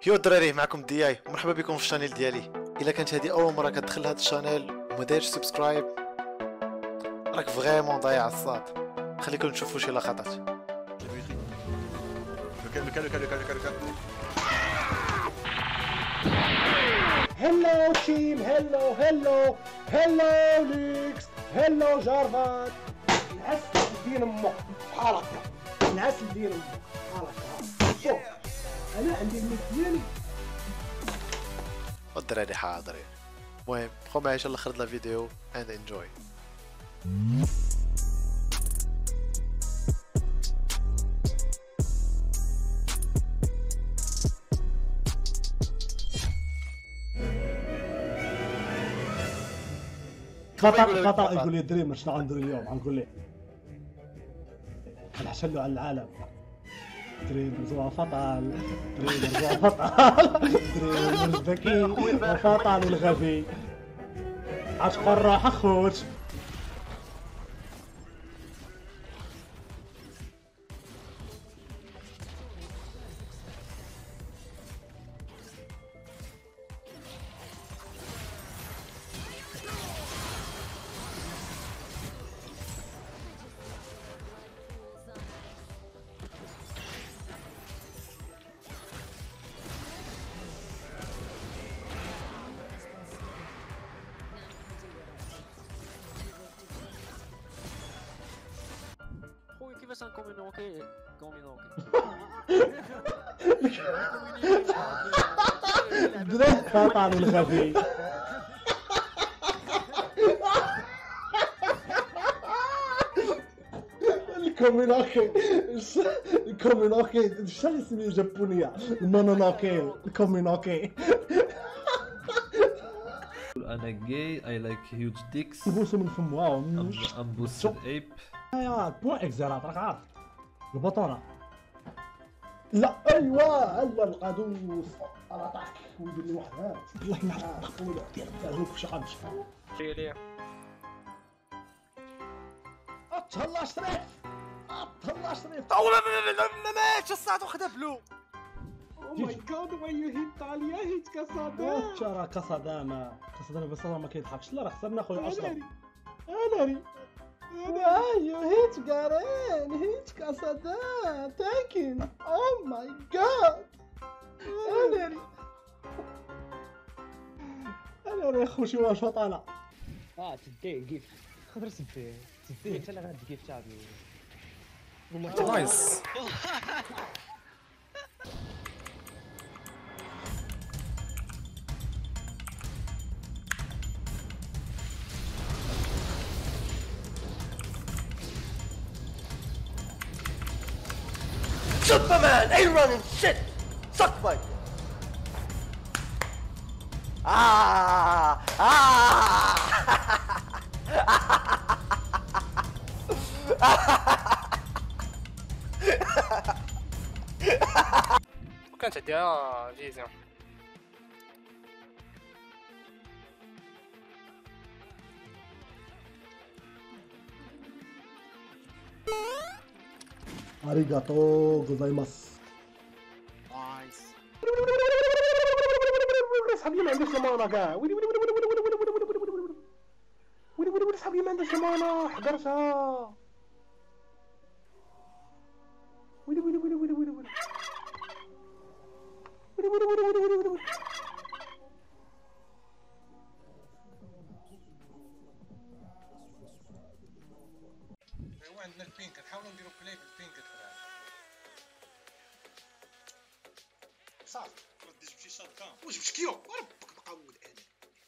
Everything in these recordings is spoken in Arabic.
يو الدراري، معكم دياي، مرحبا بكم في الشانيل ديالي. الا كانت هذه اول مره كتدخل لهذا الشانيل وما دايرش سبسكرايب راك فريمون ضايع الصاد. خليكم نشوفوا شي لقطات. هلو تيم، هلو ليكس، هلو جارفات. نعس دين امك بحال هكا، نعس دين امك بحال هكا. شوف انا عندي الميك ديالي والدراري حاضرين. المهم بقوا معايا حتى لاخر الفيديو اند انجوي. خطا يقول لي دريم شنو غندير اليوم؟ غنقول ليه غنحشلو على العالم. دريم رجوع فطال، دريم رجوع فطال، دريم الذكي وفطال الغبي، عشق الروح اخوت. خويا كيفاش غنكومينوكي دريم فطال الغبي. الكومينوكي شنو اسمه الجابونية؟ المونونوكي، الكومينوكي. أنا gay, I like huge dicks. يبوسوا من فمها. I'm boosted ape. يا بوان اكزيرات راك عارف البطونة. لا ايوا القادوس راطاك ويدير لي وحدات. والله ما عرفت خويا ديال الزوج واش غنمشي ليه تهلا شريف، تهلا شريف. ما ماتش الصاد وخدا بلو. او ماي جاد وين يو هيت طاليا هيت كاسادا. ترى كاسادا ما بصراحه ما كيضحكش. لا راه خسرنا خويا اشرف. انا you hit Garen, hit Casada, taking, oh my god. انا خوشي واش فطاله. تدي كيف خضر تدي انت اللي غادي كيف تعطي والله نايس. Superman ain't running shit! Suck my dick! وكانت عندها فيزيون. arigato gozaimasu. نايس. صاحبي ما عندوش المانا كاع. ويلي صاحبي ما عندوش المانا حضرتها. ويلي عندنا البينك، نحاولوا نديرو بلاي بالبينك الدراري. صافي ردي جبت شي شاتكان. واش مشكيو؟ وربك مقود انا.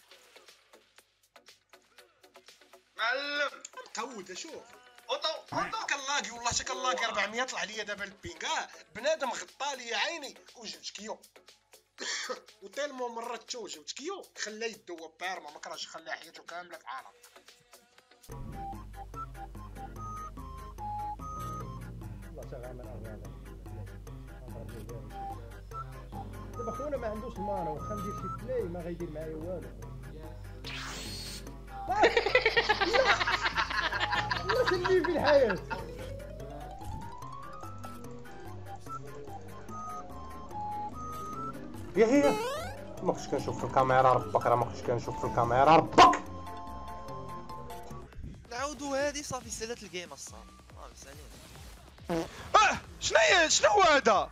معلم مقود شوف. اوطو كلاقي والله شا كلاقي 400 طلع ليا دابا البينك. بنادم غطى لي عيني وجبت شكيو. وتيلمو مرات تشوجو تشكيو خلاه يدو بارما ما كرهش خلاه حياته كامله في عالم. دابا خونا ما عندوش المانا واخا ندير شي بلاي ما غيدير معايا والو. لا سلي في الحياة. هي ما كنتش كنشوف في الكاميرا ربك، راه ما كنتش كنشوف في الكاميرا ربك. نعاودوا هادي صافي سالات الجيم الصاط. سالين. شنو هذا؟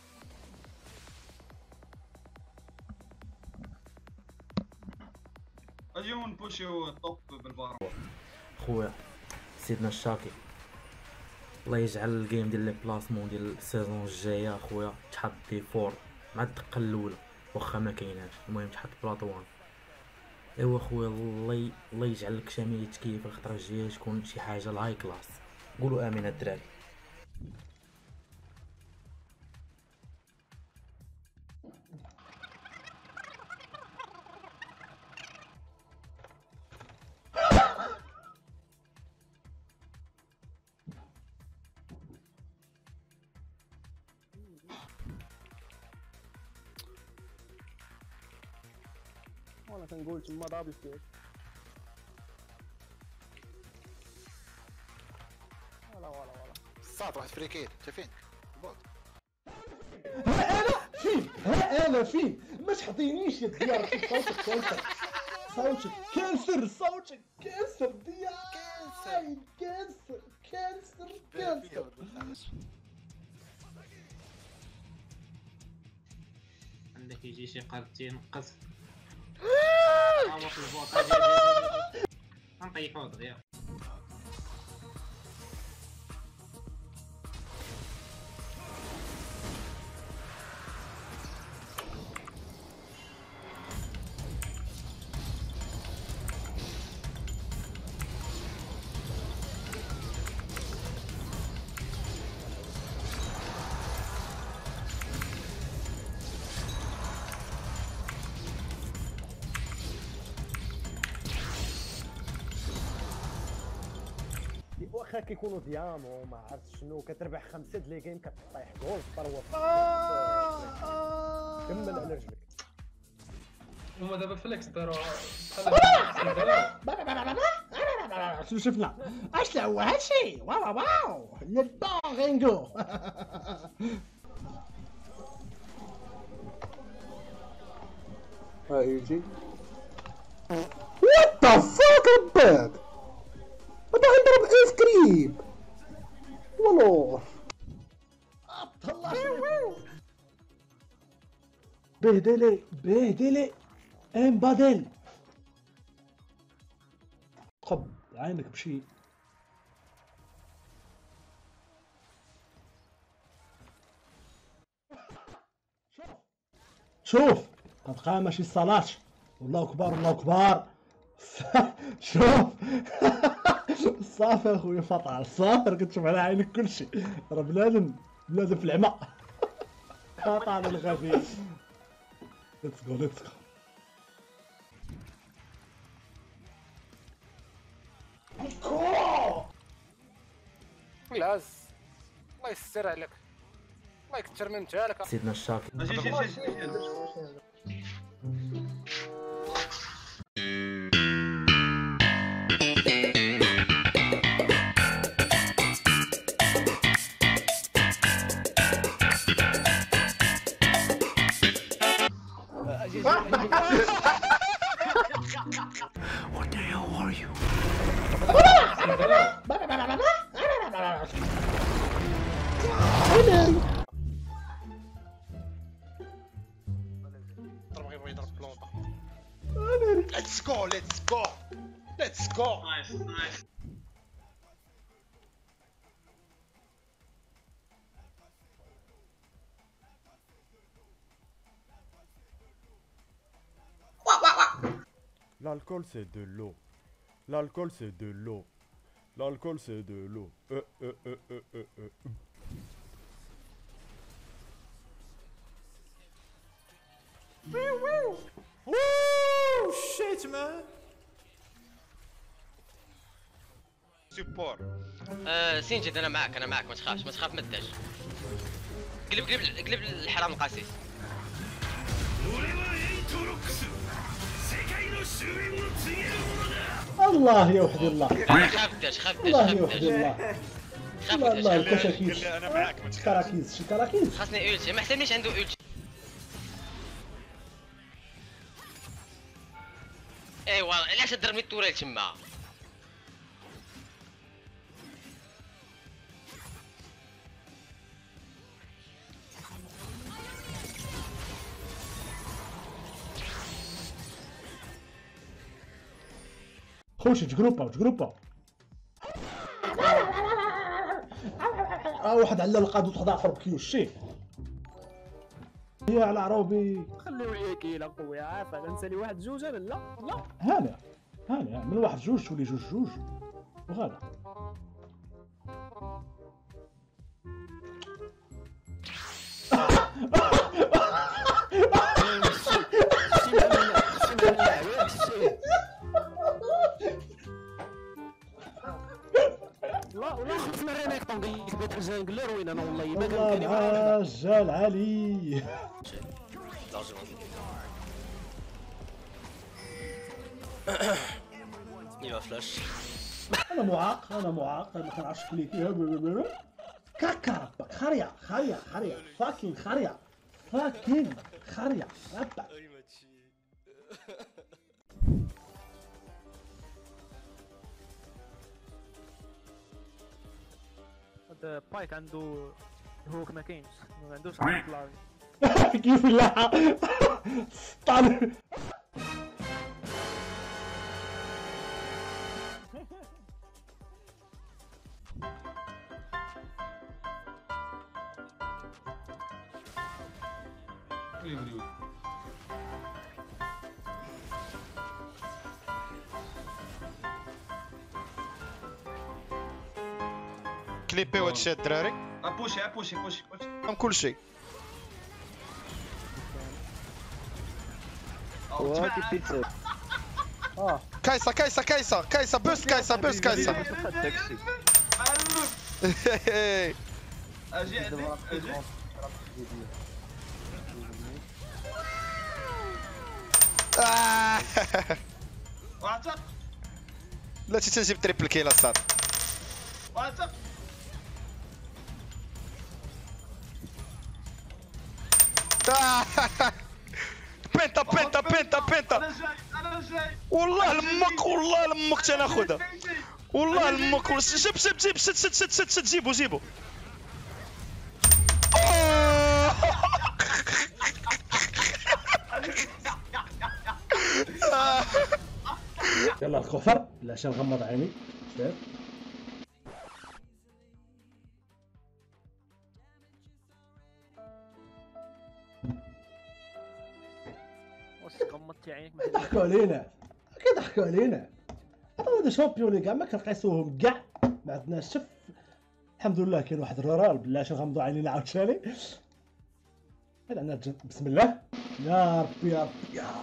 اجيو نبوشيو الطوب بالبارو. خويا سيدنا الشاكي، الله يجعل الجيم ديال لي بلاسمون ديال السيزون الجايه خويا تحط دي فور مع الدقه الاولى واخا ما كايناش، المهم تحط بلاطوان. ايوا خويا الله يجعل لك شامل تكيف الخطره الجايه تكون شي حاجه لاي كلاس. قولوا امين الدراري. وانا كنقول تما دابل كيك. ولا صاد واحد فريكين شايفين بوت. انا فين ما تحطينيش يا ديار. صوتك كانسر ديال كانسر. عندك يجي شي قرتين قص نطيحو دغيا. واخا كيكونوا ديامو ما عرفت شنو كتربح 5 د لي جيم كطيح جول تروى كمل على رجلك. هما دابا فليكس داروا شنو شفنا؟ اش هو هادشي؟ واو الباغينغو. ها يجي وات ذا فاك اباك باغي نضرب ايس كريم والله. بهدلي امبادل. خب عينك بشي. شوف قد قام شي الصلاة. الله اكبر. شوف صافي اخويا فطع صافي كتشوف على عينك كلشي. راه بنادم في العمى. فطع الغبي. ليتس جو. العز الله يستر عليك، الله يكثر من جالك سيدنا الشاكي. What the hell are you? Let's go. نايس. L'alcool c'est de l'eau. L'alcool c'est de l'eau. L'alcool c'est de l'eau. Woo! Shit, man. سيبور. سنجد انا معك ما تخاف ما تداش. قلب الحرام القاسيس. الله يا وحدي الله. خاف الله يا وحدي الله. الله الكشاكيش. انا معاك ما تخافش. كراكيز شي كراكيز. خاصني اولتي ما حتمنيش عنده اولتي. ايوا علاش ضربني التوريل تما؟ خوشي تجروبا واحد على القاد وواحد اخر بكيوشي يا على عروبي خليو ليا كاينه خويا عارف انا نسالي واحد جوج انا لا هاني من واحد جوج تولي جوج وغادا والله خصنا غير نيكطون قال لك بيت الجانجلر وين انا والله ما والله كان مع الجال علي يبقى فلاش. انا معاق ما كنعرفش كليكي كاكا خريا فاكين خريا ربا هذا بايك عنده هوك ما كاينش ما عندوش بلاي كيف لا طالع كليبي هادشي الدراري. ابوشي فهم كلشي. كايسا بوست كايسا اجي واعتق لا تنجيب تريبل كيل اصاحبي. واعتق بنتا انا جاي والله لمك تناخذها والله لمك شد جيبو يلا الكفر لا عشان غمض عيني شايف واش غمضتي عينيك ضحكوا علينا كيضحكوا علينا هذا شامبيون كاع ما كنقيسوهم كاع ما عندناش شف الحمد لله كاين واحد الرورال بالله عشان غمضوا عينينا عاوتاني هذا عندنا بسم الله يا ربي يا ربي يا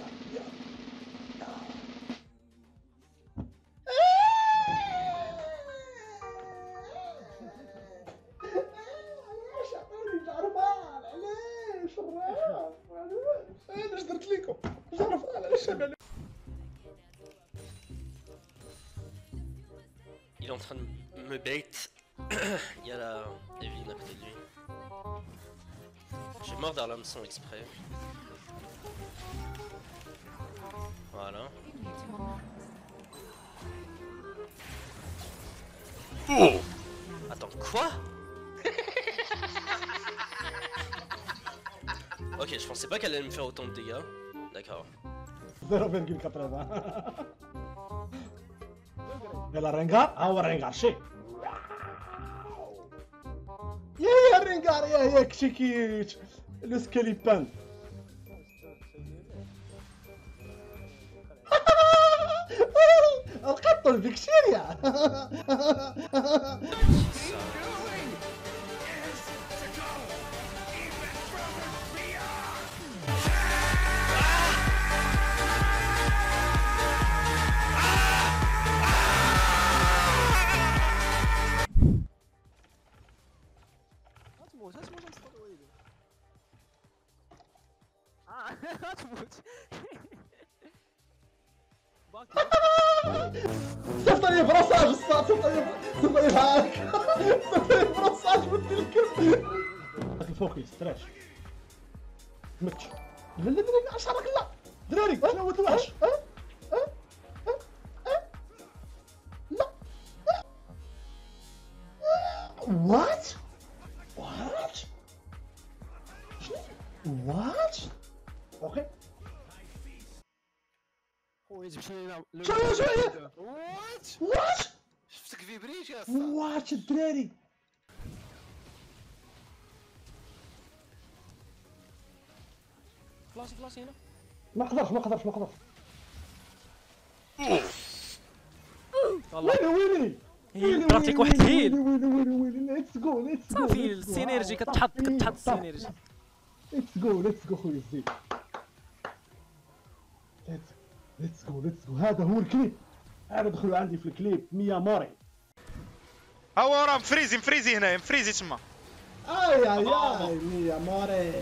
Il est en train de me bait. Il y a la Evelyne à côté de lui. Je vais mordre l'hameçon exprès. Voilà. Oh! Attends, quoi? Ok, je pensais pas qu'elle allait me faire autant de dégâts. D'accord. 0.80 يلا رينجار ها هو الرينجار شي يا الرينجار يا كشيكيتش لو سكاليبان القط الفيكسيريا صفتني براساج الصاد صفتني بهاك صفتني براساج ودي الكلب الفوقي ستراش متش لا 10 لا دراري شنو هو الوحش وات اوكي خويا جبت لينا شويه وات شفتك فيبريت يا وات الدراري فلاش هنا ما قدرش والله ويلي ضربت لك واحد الهيل ويلي ليتس جو صافي السينيرجي كتحط السينيرجي ليتس جو خويا الزين ليتس جو هذا هو الكليب هذا دخلوا عندي في الكليب ميا ماري ها هو راه مفريزي هنايا مفريزي تما. اي ميا ماري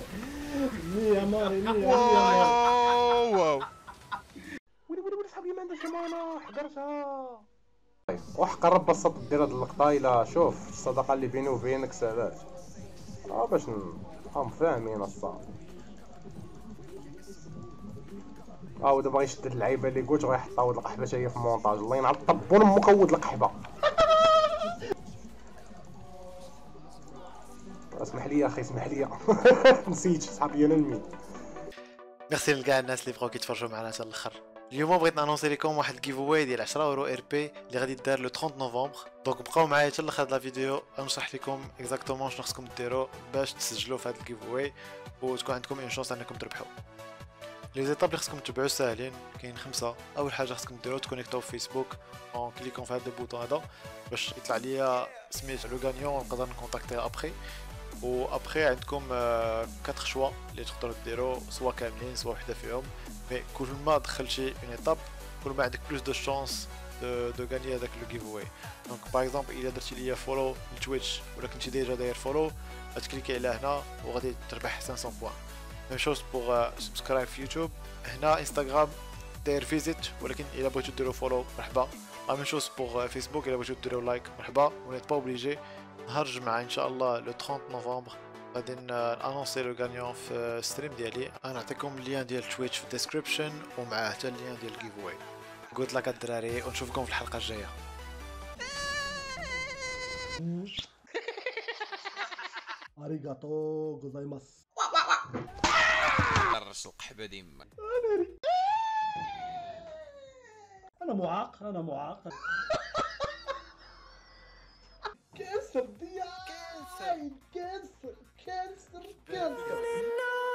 واو ويلي صاحبي ما عندهاش مانا حضرتها وحق الرب بسط دير هاد اللقطه الا شوف الصداقه اللي بيني وبينك سالات باش نبقاو فاهمين الصاد. دابا غيشد اللعيبه اللي قلت وغيحط هاد القحبه حتى هي في المونتاج. الله ينعل طبون امك ود القحبه. اسمح لي اخي اسمح لي نسيت صحابي انا المين. ميرسي لكاع الناس اللي بقاو كيتفرجوا معنا حتى الاخر. اليوم بغيت نانونسي لكم واحد الجيف اواي ديال 10 اورو ار بي اللي غادي يدار لو 30 نوفمبر. دونك بقاو معايا حتى لاخر لا فيديو غنشرح لكم اكزاكتومون شنو خصكم ديروا باش تسجلوا في هذا الجيف اواي وتكون عندكم اون شونس انكم تربحوا. لي زيتاب اللي خصكم تتبعوا ساهلين، كاين 5. اول حاجه خصكم ديروا تكونيكتو في فيسبوك اون كليكون في هذا البوطون هذا باش يطلع ليا سميت لو غانيون ونقدر نكونتاكتيه ابخي. و ابخي عندكم 4 شوا اللي تقدروا ديروا سوا كاملين سوا وحده فيهم. مي كل ما دخلتي اون ايتاب كل ما عندك بلوس دو شانس دو غاني هذاك لو جيف اواي. دونك باغ اكزومبل الا درتي ليا فولو لتويتش ولا كنتي ديجا داير فولو غتكليكي على هنا وغادي تربح 500 بوان. ميم شوز بوغ سبسكرايب في يوتيوب. هنا انستغرام داير فيزيت ولكن الا بغيتو ديروا فولو مرحبا. ميم شوز بوغ فيسبوك الا بغيتو ديروا لايك مرحبا. ونيت با اوبليجي. نهار الجمعه ان شاء الله لو 30 نوفمبر غادي نانونسي لو غانيون في ستريم ديالي. غنعطيكم اللين ديال تويتش في الديسكريبشن ومعاه حتى اللين ديال الجيف اواي. قلت لك الدراري ونشوفكم في الحلقه الجايه. اريغاتو غوزايماس. الرش القحبه ديما. انا معاق كانسر ديال كانسر